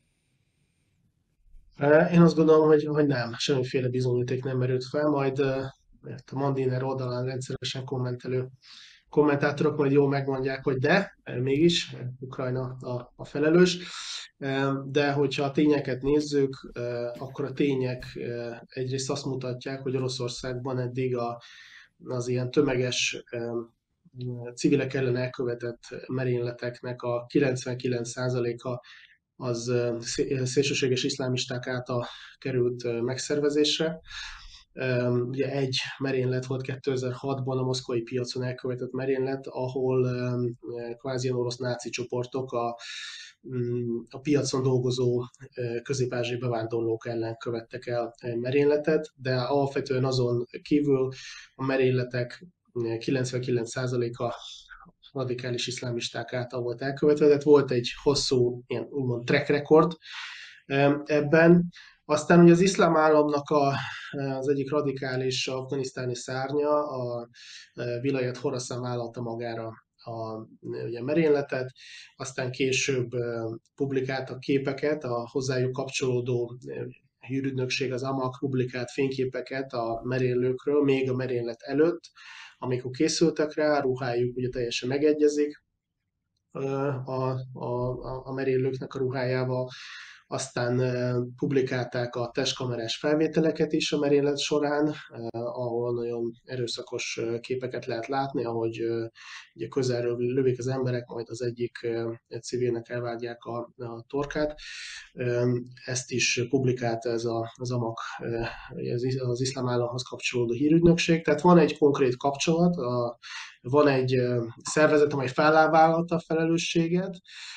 Én azt gondolom, hogy nem, semmiféle bizonyíték nem merült fel, majd a Mandiner oldalán rendszeresen kommentelő kommentátorok majd jól megmondják, hogy de, mégis Ukrajna a felelős. De hogyha a tényeket nézzük, akkor a tények egyrészt azt mutatják, hogy Oroszországban eddig az ilyen tömeges civilek ellen elkövetett merényleteknek a 99%-a az szélsőséges iszlámisták által került megszervezésre. Ugye egy merénylet volt 2006-ban a moszkvai piacon elkövetett merénylet, ahol kvázi orosz náci csoportok a piacon dolgozó közép-ázsiai bevándorlók ellen követtek el merényletet, de alapvetően azon kívül a merényletek 99%-a radikális iszlámisták által volt elkövetve, tehát volt egy hosszú ilyen úgymond track record ebben. Aztán ugye az iszlám államnak az egyik radikális afganisztáni szárnya, a Vilayat Khorassan vállalta magára ugye merényletet, aztán később publikáltak képeket, a hozzájuk kapcsolódó hírügynökség, az AMAK publikált fényképeket a merénylőkről, még a merénylet előtt, amikor készültek rá, ruhájuk ugye teljesen megegyezik a merénylőknek a ruhájával, aztán publikálták a testkamerás felvételeket is a merénylet során, ahol nagyon erőszakos képeket lehet látni, ahogy ugye közelről lövik az emberek, majd az egyik civilnek elvágják a torkát. Ezt is publikálta ez az AMAK, az iszlám államhoz kapcsolódó hírügynökség. Tehát van egy konkrét kapcsolat, van egy szervezet, amely vállalta a felelősséget.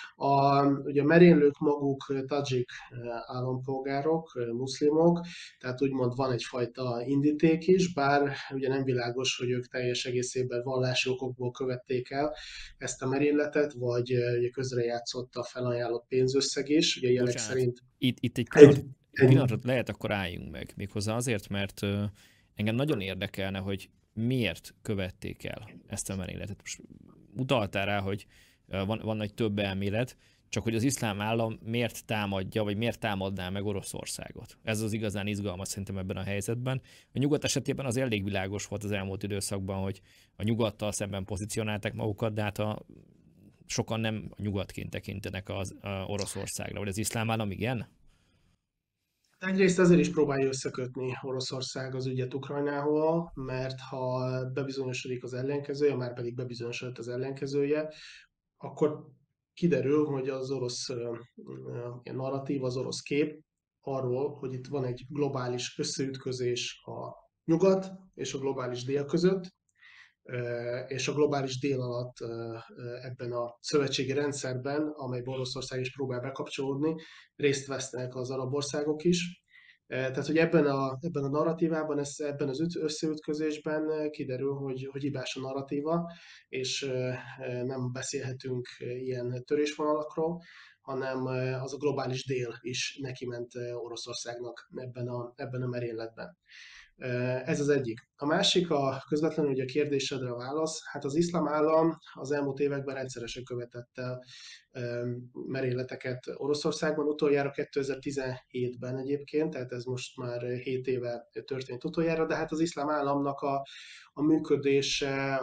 Ugye a merénylők maguk tadzsik állampolgárok, muszlimok, tehát úgymond van egyfajta indíték is, bár ugye nem világos, hogy ők teljes egészében vallási okokból követték el ezt a merényletet, vagy ugye közrejátszott a felajánlott pénzösszeg is, ugye jelek szerint. Itt egy pillanatot lehet, akkor álljunk meg. Méghozzá azért, mert engem nagyon érdekelne, hogy miért követték el ezt a merényletet. Most utaltál rá, hogy van egy több elmélet, csak hogy az iszlám állam miért támadja, vagy miért támadná meg Oroszországot. Ez az igazán izgalmas szerintem ebben a helyzetben. A nyugat esetében az elég világos volt az elmúlt időszakban, hogy a nyugattal szemben pozícionálták magukat, de hát sokan nem a nyugatként tekintenek az Oroszországra, vagy az iszlám állam igen? Egyrészt ezért is próbálja összekötni Oroszország az ügyet Ukrajnához, mert ha bebizonyosodik az ellenkezője, már pedig bebizonyosodott az ellenkezője, akkor kiderül, hogy az orosz narratív, az orosz kép arról, hogy itt van egy globális összeütközés a nyugat és a globális dél között, és a globális dél alatt ebben a szövetségi rendszerben, amelyben Oroszország is próbál bekapcsolódni, részt vesznek az arab országok is. Tehát, hogy ebben a narratívában, ebben az összeütközésben kiderül, hogy hibás a narratíva, és nem beszélhetünk ilyen törésvonalakról, hanem az a globális dél is nekiment Oroszországnak ebben a merényletben. Ez az egyik. A másik, közvetlenül ugye a kérdésedre a válasz, hát az iszlám állam az elmúlt években rendszeresen követett el merényleteket Oroszországban, utoljára 2017-ben egyébként, tehát ez most már 7 éve történt utoljára, de hát az iszlám államnak a működése,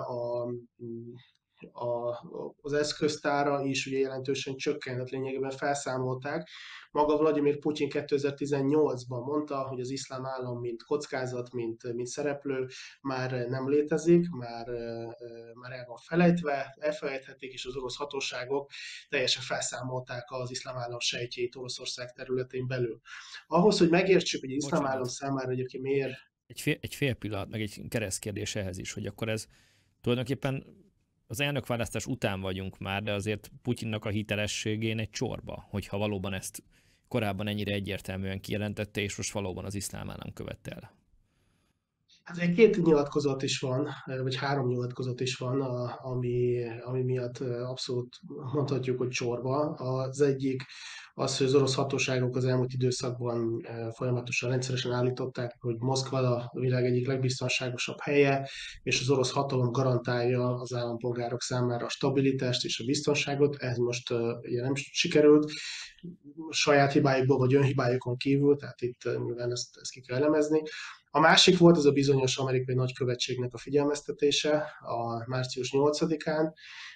az eszköztára is ugye jelentősen csökkent, lényegében felszámolták. Maga Vladimir Putyin 2018-ban mondta, hogy az iszlám állam mint kockázat, mint szereplő már nem létezik, már el van felejtve, elfelejthetik, és az orosz hatóságok teljesen felszámolták az iszlám állam sejtjeit Oroszország területén belül. Ahhoz, hogy megértsük, hogy az iszlám állam számára egyébként miért... Egy fél pillanat, meg egy keresztkérdés ehhez is, hogy akkor ez tulajdonképpen az elnökválasztás után vagyunk már, de azért Putyinnak a hitelességén egy csorba, hogyha valóban ezt korábban ennyire egyértelműen kijelentette, és most valóban az iszlám állam követte el. Hát egy 2 nyilatkozat is van, vagy 3 nyilatkozat is van, ami miatt abszolút mondhatjuk, hogy csorba. Az egyik az, hogy az orosz hatóságok az elmúlt időszakban folyamatosan rendszeresen állították, hogy Moszkva a világ egyik legbiztonságosabb helye, és az orosz hatalom garantálja az állampolgárok számára a stabilitást és a biztonságot. Ez most ugye nem sikerült, saját hibájukból vagy önhibájukon kívül, tehát itt nyilván ezt ki kell elemezni. A másik volt az a bizonyos amerikai nagykövetségnek a figyelmeztetése a március 8-án,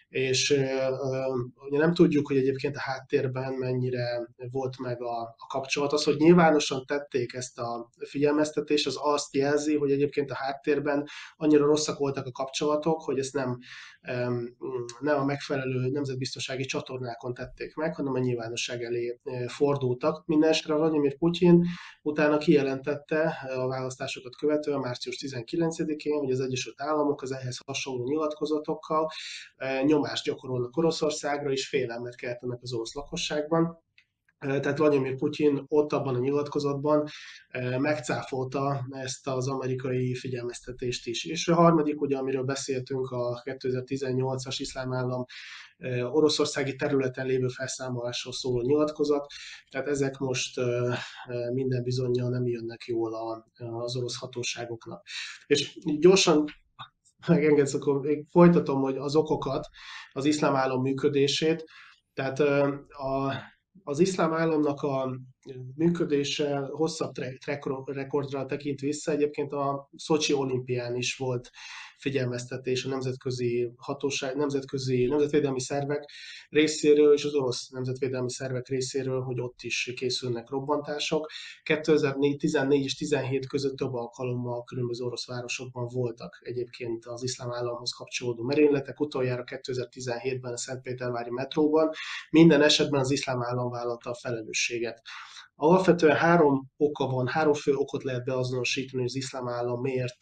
és ugye nem tudjuk, hogy egyébként a háttérben mennyire volt meg a kapcsolat. Az, hogy nyilvánosan tették ezt a figyelmeztetést, az azt jelzi, hogy egyébként a háttérben annyira rosszak voltak a kapcsolatok, hogy ezt nem a megfelelő nemzetbiztonsági csatornákon tették meg, hanem a nyilvánosság elé fordultak. Mindenesetre Vladimir Putyin utána kijelentette a választásokat követően március 19-én, hogy az Egyesült Államok az ehhez hasonló nyilatkozatokkal nyomást gyakorolnak Oroszországra, és félelmet keltenek az orosz lakosságban. Tehát Vladimir Putyin ott abban a nyilatkozatban megcáfolta ezt az amerikai figyelmeztetést is. És a harmadik, ugye, amiről beszéltünk, a 2018-as iszlám állam oroszországi területen lévő felszámolásról szóló nyilatkozat, tehát ezek most minden bizonnyal nem jönnek jól az orosz hatóságoknak. És gyorsan megengedsz, akkor még folytatom, hogy az okokat, az iszlám állam működését, tehát az iszlám államnak a működése hosszabb rekordra tekint vissza. Egyébként a Szocsi olimpián is volt figyelmeztetés a nemzetközi hatóság, nemzetvédelmi szervek részéről és az orosz nemzetvédelmi szervek részéről, hogy ott is készülnek robbantások. 2014 és 2017 között több alkalommal különböző orosz városokban voltak egyébként az iszlám államhoz kapcsolódó merényletek, utoljára 2017-ben a Szentpétervári metróban. Minden esetben az iszlám állam vállalta a felelősséget. Alapvetően három oka van, három fő okot lehet beazonosítani, hogy az iszlám állam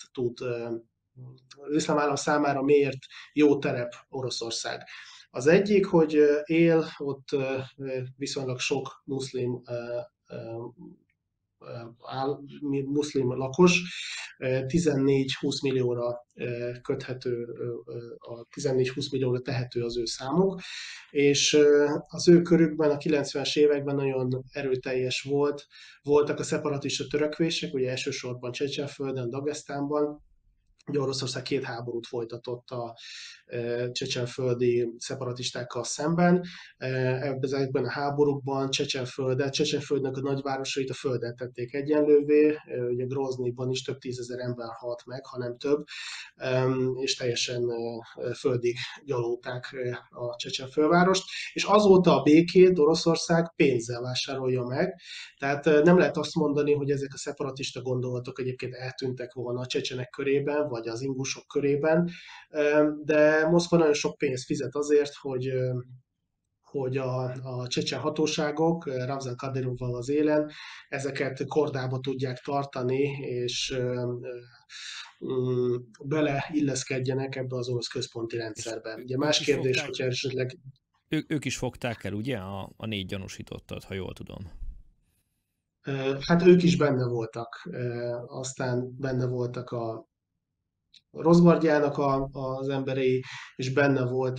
az iszlám állam számára miért jó terep Oroszország. Az egyik, hogy él ott viszonylag sok muszlim lakos, 14-20 millióra köthető, a 14-20 millióra tehető az ő számuk, és az ő körükben a 90-es években nagyon erőteljes voltak a szeparatista törekvések, ugye elsősorban Csecsenföldön, Dagesztánban. Ugye Oroszország 2 háborút folytatott a csecsenföldi szeparatistákkal szemben. Ezekben a háborúkban Csecsenföldnek a nagyvárosait a földet tették egyenlővé, ugye Groznyban is több tízezer ember halt meg, hanem több, és teljesen földig gyalulták a Csecsen fővárost, és azóta a békét Oroszország pénzzel vásárolja meg, tehát nem lehet azt mondani, hogy ezek a szeparatista gondolatok egyébként eltűntek volna a csecsenek körében, vagy az ingusok körében, de Moszkva nagyon sok pénzt fizet azért, hogy a csecsen hatóságok Ramzan Kadyrovval az élen ezeket kordába tudják tartani, és beleilleszkedjenek ebbe az orosz központi rendszerbe. Ugye más kérdés, hogyha esetleg... Ők is fogták el, ugye, a 4 gyanúsítottat, ha jól tudom. Hát ők is benne voltak. Aztán benne voltak a Rosgvardjának az emberei, és benne volt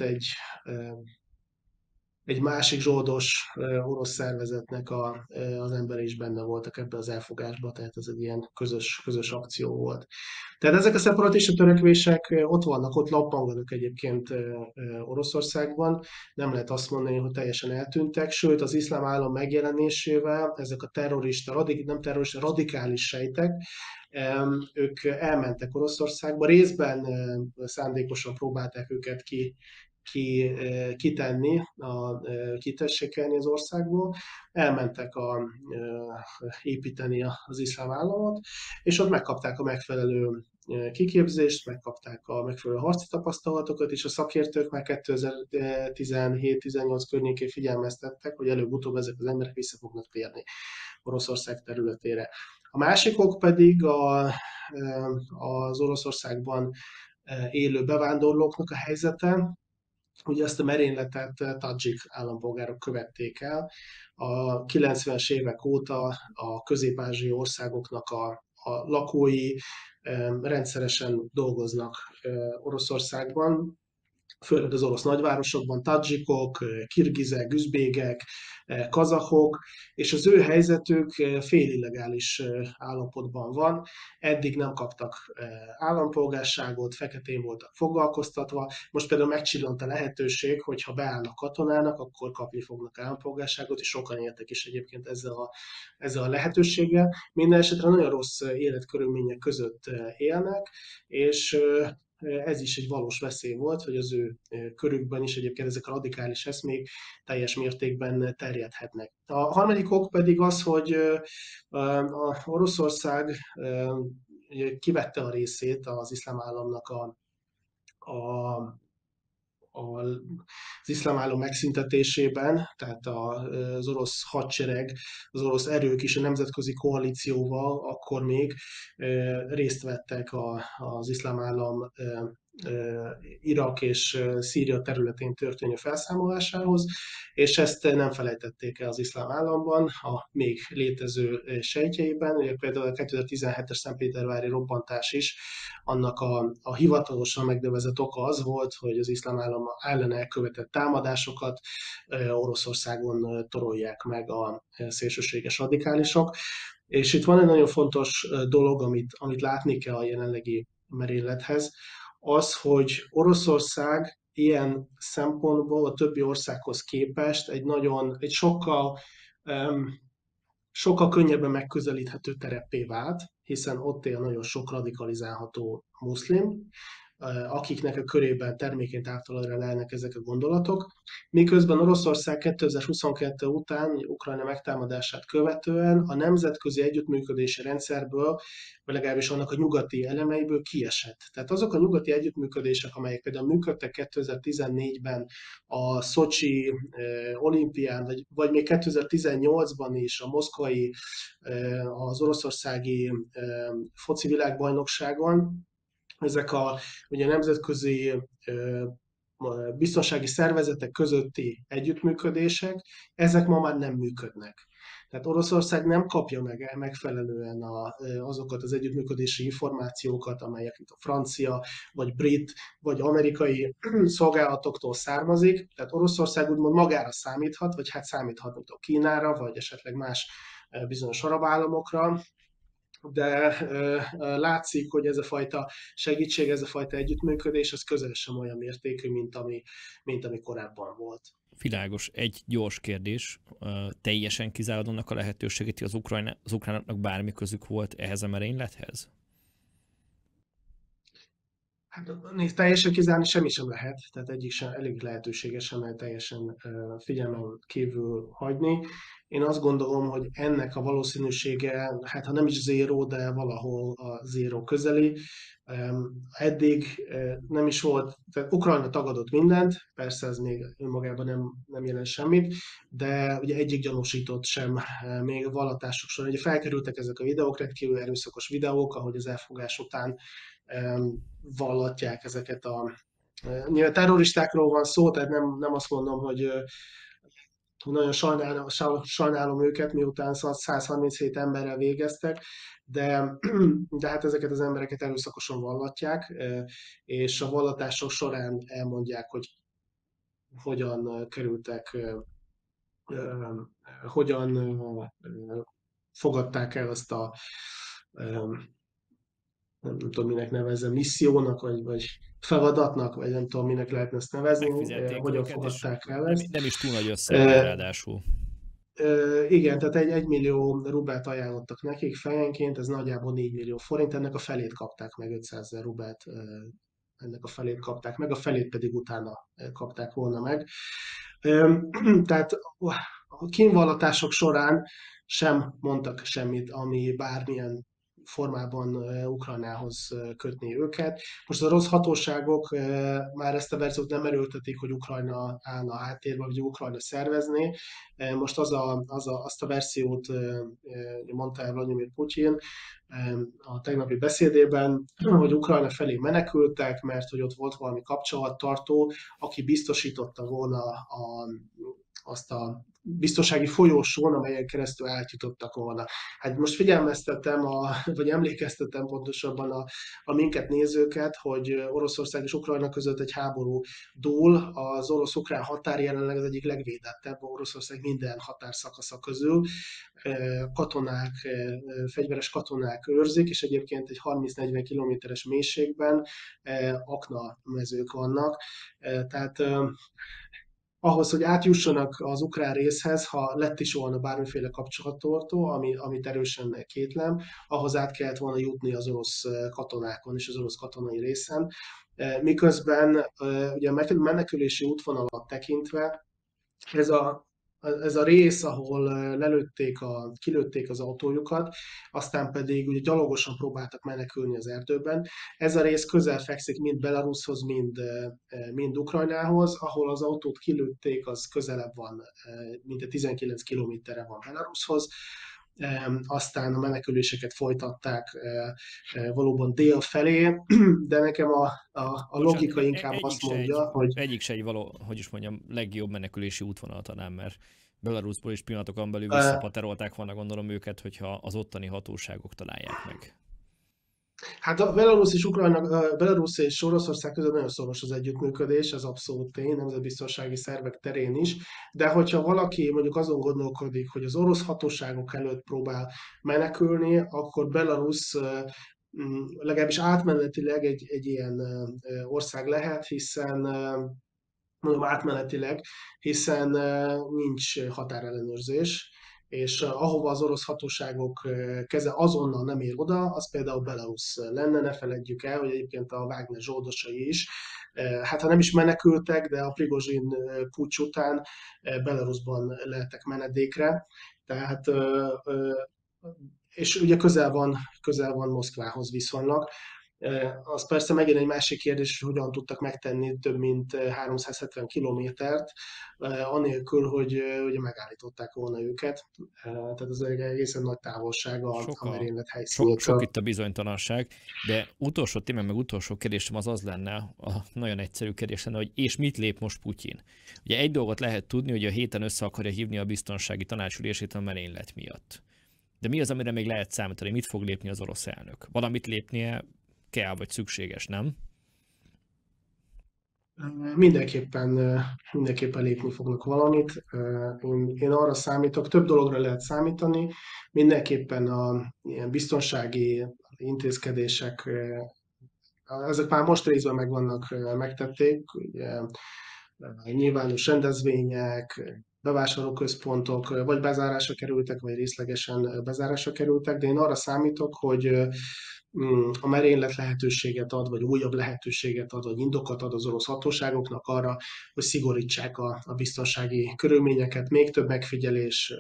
egy másik zsoldos orosz szervezetnek az emberei is benne voltak ebben az elfogásban, tehát ez egy ilyen közös akció volt. Tehát ezek a szeparatista törekvések ott vannak, ott lappanganak egyébként Oroszországban, nem lehet azt mondani, hogy teljesen eltűntek, sőt az iszlám állam megjelenésével ezek a radikális sejtek, ők elmentek Oroszországba, részben szándékosan próbálták őket kitenni, kitessékelni az országból, elmentek építeni az iszlám államot, és ott megkapták a megfelelő kiképzést, megkapták a megfelelő harci tapasztalatokat, és a szakértők már 2017-18 környékén figyelmeztettek, hogy előbb-utóbb ezek az emberek vissza fognak térni Oroszország területére. A másikok pedig az Oroszországban élő bevándorlóknak a helyzete. Ugye ezt a merényletet tadzsik állampolgárok követték el. A 90-es évek óta a közép-ázsiai országoknak a lakói rendszeresen dolgoznak Oroszországban, főleg az orosz nagyvárosokban, tadzsikok, kirgizek, üzbégek, kazahok, és az ő helyzetük félillegális állapotban van. Eddig nem kaptak állampolgárságot, feketén voltak foglalkoztatva, most például megcsillant a lehetőség, hogy ha beállnak katonának, akkor kapni fognak állampolgárságot, és sokan éltek is egyébként ezzel a lehetőséggel. Minden esetre nagyon rossz életkörülmények között élnek, és ez is egy valós veszély volt, hogy az ő körükben is egyébként ezek a radikális eszmék teljes mértékben terjedhetnek. A harmadik ok pedig az, hogy a Oroszország kivette a részét az iszlám államnak az iszlám állam megszüntetésében, tehát az orosz hadsereg, az orosz erők is a nemzetközi koalícióval akkor még részt vettek az iszlám állam Irak és Szíria területén történő felszámolásához, és ezt nem felejtették el az iszlám államban a még létező sejtjeiben. Ugye például a 2017-es szentpétervári robbantás is, annak a hivatalosan megnevezett oka az volt, hogy az iszlám állam ellen elkövetett támadásokat Oroszországon torolják meg a szélsőséges radikálisok. És itt van egy nagyon fontos dolog, amit látni kell a jelenlegi merénylethez, az, hogy Oroszország ilyen szempontból a többi országhoz képest egy sokkal könnyebben megközelíthető tereppé vált, hiszen ott él nagyon sok radikalizálható muszlim, akiknek a körében terméként átalakítani ezek a gondolatok. Miközben Oroszország 2022 után, Ukrajna megtámadását követően a nemzetközi együttműködési rendszerből, vagy legalábbis annak a nyugati elemeiből kiesett. Tehát azok a nyugati együttműködések, amelyek például működtek 2014-ben a Szocsi olimpián, vagy még 2018-ban is a moszkvai, az oroszországi foci világbajnokságon, ezek ugye nemzetközi biztonsági szervezetek közötti együttműködések, ezek ma már nem működnek. Tehát Oroszország nem kapja meg megfelelően azokat az együttműködési információkat, amelyek itt a francia, vagy brit, vagy amerikai szolgálatoktól származik. Tehát Oroszország úgymond magára számíthat, vagy hát számíthat a Kínára, vagy esetleg más bizonyos arab államokra, de látszik, hogy ez a fajta segítség, ez a fajta együttműködés, az közel sem olyan mértékű, mint ami korábban volt. Világos. Egy gyors kérdés. Teljesen kizárod annak a lehetőségét, hogy az ukránoknak bármi közük volt ehhez a merénylethez? Hát teljesen kizárni semmi sem lehet, tehát elég lehetőséges sem lehet teljesen figyelmen kívül hagyni. Én azt gondolom, hogy ennek a valószínűsége, hát ha nem is zéró, de valahol a zéró közeli. Eddig nem is volt, tehát Ukrajna tagadott mindent, persze ez még önmagában nem jelent semmit, de ugye egyik gyanúsított sem még a vallatások során. Ugye felkerültek ezek a videók, rendkívül erőszakos videók, ahogy az elfogás után vallatják ezeket nyilván terroristákról van szó, tehát nem azt mondom, hogy nagyon sajnálom őket, miután 137 emberrel végeztek, de hát ezeket az embereket erőszakosan vallatják, és a vallatások során elmondják, hogy hogyan kerültek, hogyan fogadták el azt a nem tudom, minek nevezzem, missziónak, vagy feladatnak, vagy nem tudom, minek lehetne ezt nevezni, hogyan fogadták el ezt. Nem is túl nagy összeg, ráadásul. Igen, tehát 1 millió rubelt ajánlottak nekik fejenként, ez nagyjából 4 millió forint, ennek a felét kapták meg, 500 000 rubelt, ennek a felét kapták meg, a felét pedig utána kapták volna meg. Tehát a kínvallatások során sem mondtak semmit, ami bármilyen formában Ukrajnához kötni őket. Most az orosz hatóságok már ezt a verziót nem erőltetik, hogy Ukrajna állna háttérben, vagy Ukrajna szervezné. Most azt a verziót mondta el Vladimir Putyin a tegnapi beszédében, hogy Ukrajna felé menekültek, mert hogy ott volt valami kapcsolattartó, aki biztosította volna azt a biztonsági folyosón, amelyen keresztül átjutottak volna. Hát most figyelmeztetem, vagy emlékeztetem pontosabban a minket nézőket, hogy Oroszország és Ukrajna között egy háború dúl, az orosz-ukrán határ jelenleg az egyik legvédettebb Oroszország minden határszakasza közül. Katonák, fegyveres katonák őrzik, és egyébként egy 30-40 kilométeres mélységben aknamezők vannak. Tehát ahhoz, hogy átjussanak az ukrán részhez, ha lett is volna bármiféle kapcsolattartó, amit erősen kétlem, ahhoz át kellett volna jutni az orosz katonákon és az orosz katonai részen. Miközben ugye a menekülési útvonalat tekintve ez a rész, ahol kilőtték az autójukat, aztán pedig ugye gyalogosan próbáltak menekülni az erdőben. Ez a rész közel fekszik mind Belarushoz, mind Ukrajnához, ahol az autót kilőtték, az közelebb van, mint 19 kilométerre van Belarushoz. Aztán a meneküléseket folytatták valóban dél felé, de nekem a logika inkább azt mondja, hogy... Egyik se egy legjobb menekülési útvonal talán, mert Belarusból is pillanatokon belül visszapaterolták volna, gondolom őket, hogyha az ottani hatóságok találják meg. Hát a Belarus és Oroszország között nagyon szoros az együttműködés, ez abszolút tény, nemzetbiztonsági szervek terén is, de hogyha valaki mondjuk azon gondolkodik, hogy az orosz hatóságok előtt próbál menekülni, akkor Belarus legalábbis átmenetileg egy ilyen ország lehet, hiszen mondom átmenetileg, hiszen nincs határellenőrzés, és ahova az orosz hatóságok keze azonnal nem ér oda, az például Belarus lenne, ne feledjük el, hogy egyébként a Wagner zsoldosai is, hát ha nem is menekültek, de a Prigozsin puccs után Belarusban lehettek menedékre, tehát és ugye közel van Moszkvához viszonylag. Az persze megint egy másik kérdés, hogy hogyan tudtak megtenni több mint 370 kilométert, anélkül, hogy ugye megállították volna őket. Tehát ez egy egészen nagy távolság a merénylet helyszínétől. Sok itt a bizonytalanság, de utolsó téma, meg utolsó kérdésem az lenne, a nagyon egyszerű kérdés lenne, hogy és mit lép most Putyin? Ugye egy dolgot lehet tudni, hogy a héten össze akarja hívni a biztonsági tanácsülését a merénylet miatt. De mi az, amire még lehet számítani? Mit fog lépni az orosz elnök? Valamit lépnie kell, vagy szükséges, nem? Mindenképpen lépni fognak valamit. Én arra számítok, több dologra lehet számítani. Mindenképpen a ilyen biztonsági intézkedések, ezek már most részben megtették. Ugye, nyilvános rendezvények, bevásárlóközpontok vagy bezárásra kerültek, vagy részlegesen bezárásra kerültek, de én arra számítok, hogy a merénylet lehetőséget ad, vagy újabb lehetőséget ad, vagy indokot ad az orosz hatóságoknak arra, hogy szigorítsák a biztonsági körülményeket, még több megfigyelés,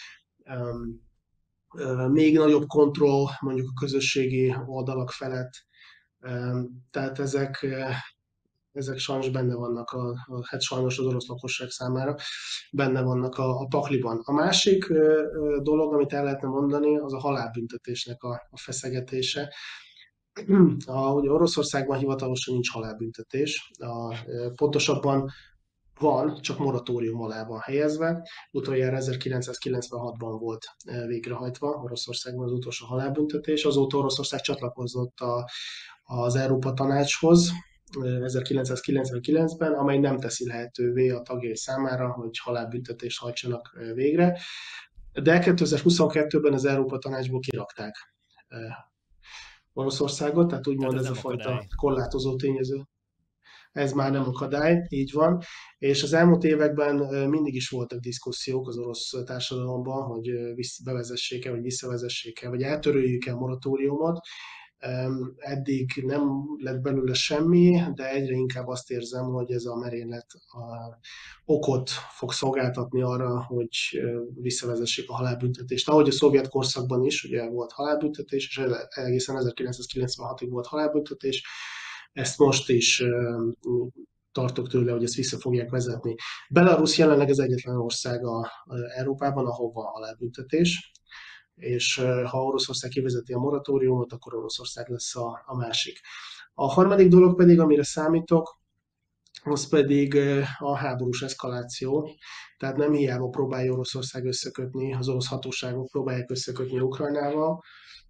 még nagyobb kontroll mondjuk a közösségi oldalak felett. Tehát ezek sajnos benne vannak, hát sajnos az orosz lakosság számára benne vannak a pakliban. A másik dolog, amit el lehetne mondani, az a halálbüntetésnek a feszegetése. Ugye Oroszországban hivatalosan nincs halálbüntetés, pontosabban van, csak moratórium alá van helyezve. Utoljára 1996-ban volt végrehajtva Oroszországban az utolsó halálbüntetés. Azóta Oroszország csatlakozott az Európa Tanácshoz, 1999-ben, amely nem teszi lehetővé a tagjai számára, hogy halálbüntetést hajtsanak végre. De 2022-ben az Európa Tanácsból kirakták Oroszországot, tehát úgymond ez a fajta korlátozó tényező. Ez már nem akadály, így van. És az elmúlt években mindig is voltak diszkusziók az orosz társadalomban, hogy bevezessék-e, vagy visszavezessék-e, vagy eltöröljük-e a moratóriumot. Eddig nem lett belőle semmi, de egyre inkább azt érzem, hogy ez a merénylet okot fog szolgáltatni arra, hogy visszavezessék a halálbüntetést. Ahogy a szovjet korszakban is ugye volt halálbüntetés, és egészen 1996-ig volt halálbüntetés, ezt most is tartok tőle, hogy ezt vissza fogják vezetni. Belarus jelenleg az egyetlen ország Európában, ahol van halálbüntetés, és ha Oroszország kivezeti a moratóriumot, akkor Oroszország lesz a másik. A harmadik dolog pedig, amire számítok, az pedig a háborús eszkaláció. Tehát nem hiába próbálja Oroszország összekötni, az orosz hatóságok próbálják összekötni Ukrajnával.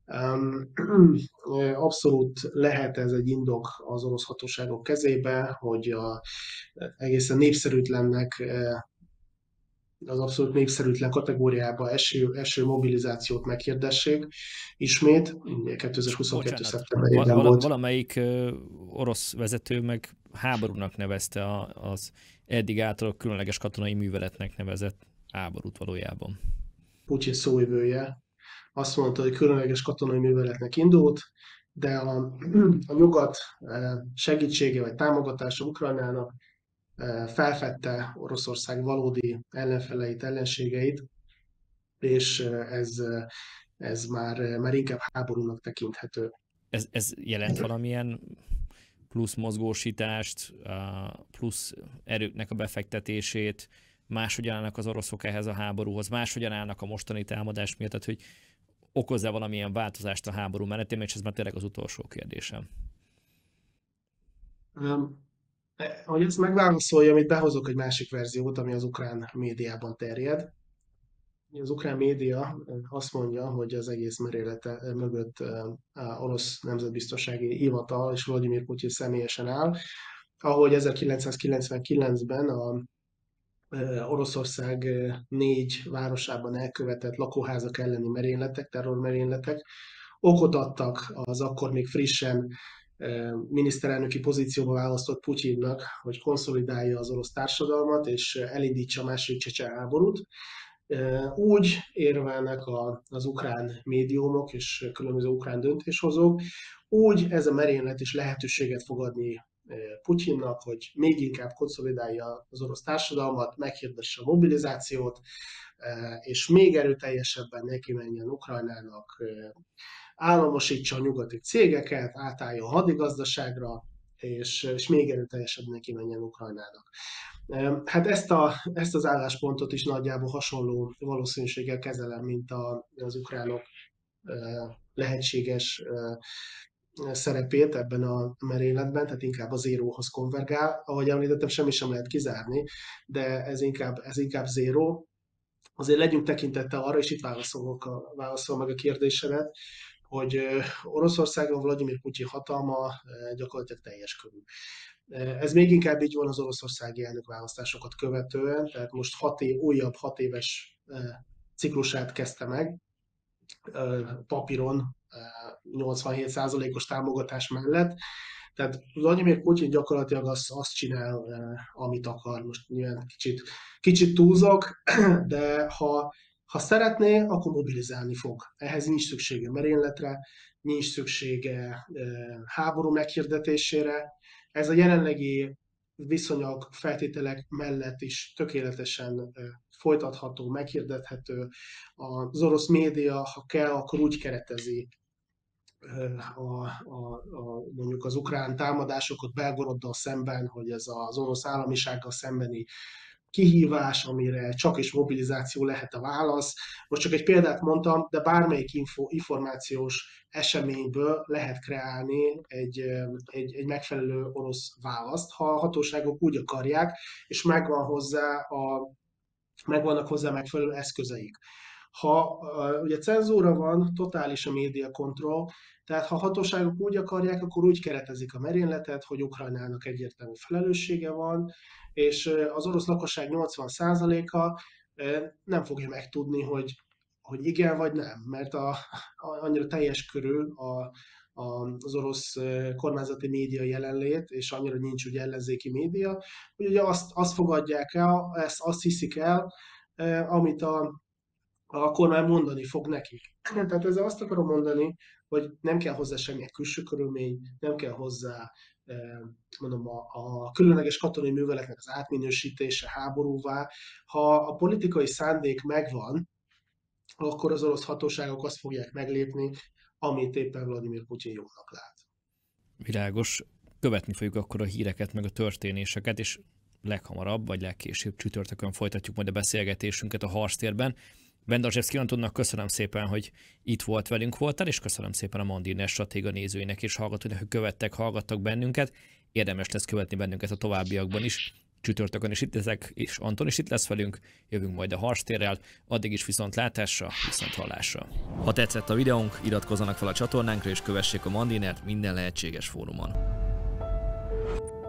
Abszolút lehet ez egy indok az orosz hatóságok kezébe, hogy egészen népszerűtlennek, az abszolút népszerűtlen kategóriába eső mobilizációt meghirdessék ismét. 2022. szeptemberében volt. Valamelyik orosz vezető meg háborúnak nevezte az eddig általában különleges katonai műveletnek nevezett háborút valójában. Putyin szóvivője azt mondta, hogy különleges katonai műveletnek indult, de a nyugat segítsége vagy támogatása Ukrajnának felfedte Oroszország valódi ellenfeleit, ellenségeit, és ez már inkább háborúnak tekinthető. Ez jelent valamilyen plusz mozgósítást, plusz erőknek a befektetését, máshogyan állnak az oroszok ehhez a háborúhoz, máshogyan állnak a mostani támadás miatt, tehát hogy okoz-e valamilyen változást a háború menetében, és ez már tényleg az utolsó kérdésem. Hogy ezt megválaszoljam, itt behozok egy másik verziót, ami az ukrán médiában terjed. Az ukrán média azt mondja, hogy az egész merénylete mögött orosz nemzetbiztonsági hivatal és Vladimir Putyin személyesen áll, ahogy 1999-ben a Oroszország 4 városában elkövetett lakóházak elleni merényletek, terrormerényletek okot adtak az akkor még frissen miniszterelnöki pozícióba választott Putyinnak, hogy konszolidálja az orosz társadalmat és elindítsa a második csecsen háborút. Úgy érvelnek az ukrán médiumok és különböző ukrán döntéshozók, úgy ez a merénylet is lehetőséget fog adni Putyinnak, hogy még inkább konszolidálja az orosz társadalmat, meghirdesse a mobilizációt, és még erőteljesebben neki menjen Ukrajnának, államosítsa a nyugati cégeket, átálljon a hadigazdaságra, és még erőteljesebben neki menjen Ukrajnának. Hát ezt az álláspontot is nagyjából hasonló valószínűséggel kezelem, mint az ukránok lehetséges szerepét ebben a merényletben, tehát inkább a zéróhoz konvergál. Ahogy említettem, semmi sem lehet kizárni, de ez inkább zéró. Azért legyünk tekintettel arra, és itt válaszol meg a kérdésedet, hogy Oroszországon Vladimir Putyin hatalma gyakorlatilag teljes körű. Ez még inkább így van az oroszországi elnökválasztásokat követően, tehát most újabb 6 éves ciklusát kezdte meg, papíron 87%-os támogatás mellett. Tehát Vladimir Putyin gyakorlatilag azt csinál, amit akar. Most nyilván kicsit túlzok, de ha szeretné, akkor mobilizálni fog. Ehhez nincs szüksége merényletre, nincs szüksége háború meghirdetésére. Ez a jelenlegi viszonyok, feltételek mellett is tökéletesen folytatható, meghirdethető. Az orosz média, ha kell, akkor úgy keretezi mondjuk az ukrán támadásokat Belgoroddal szemben, hogy ez az orosz államisággal szembeni kihívás, amire csak is mobilizáció lehet a válasz. Most csak egy példát mondtam, de bármelyik információs eseményből lehet kreálni egy megfelelő orosz választ, ha a hatóságok úgy akarják, és megvannak hozzá megfelelő eszközeik. Ha ugye cenzúra van, totális a média kontroll, tehát ha a hatóságok úgy akarják, akkor úgy keretezik a merényletet, hogy Ukrajnának egyértelmű felelőssége van, és az orosz lakosság 80%-a nem fogja megtudni, hogy igen vagy nem, mert annyira teljes körű az orosz kormányzati média jelenlét, és annyira nincs ugye ellenzéki média, hogy ugye azt fogadják el, azt hiszik el, amit a kormány mondani fog nekik. Tehát ezzel azt akarom mondani, hogy nem kell hozzá semmilyen külső körülmény, nem kell hozzá mondom, a különleges katonai műveletnek az átminősítése háborúvá. Ha a politikai szándék megvan, akkor az orosz hatóságok azt fogják meglépni, amit éppen Vladimir Putyin jónak lát. Világos. Követni fogjuk akkor a híreket, meg a történéseket, és leghamarabb, vagy legkésőbb csütörtökön folytatjuk majd a beszélgetésünket a Harctérben. Bendarzsevszky Antonnak köszönöm szépen, hogy itt velünk voltál, és köszönöm szépen a Mandiner Stratéga nézőinek és hallgatóinak, hogy hallgattak bennünket. Érdemes lesz követni bennünket a továbbiakban is. Csütörtökön is itt leszek, és Anton is itt lesz velünk. Jövünk majd a Harctérrel. Addig is viszontlátásra, viszonthallásra. Ha tetszett a videónk, iratkozzanak fel a csatornánkra, és kövessék a Mandinert minden lehetséges fórumon.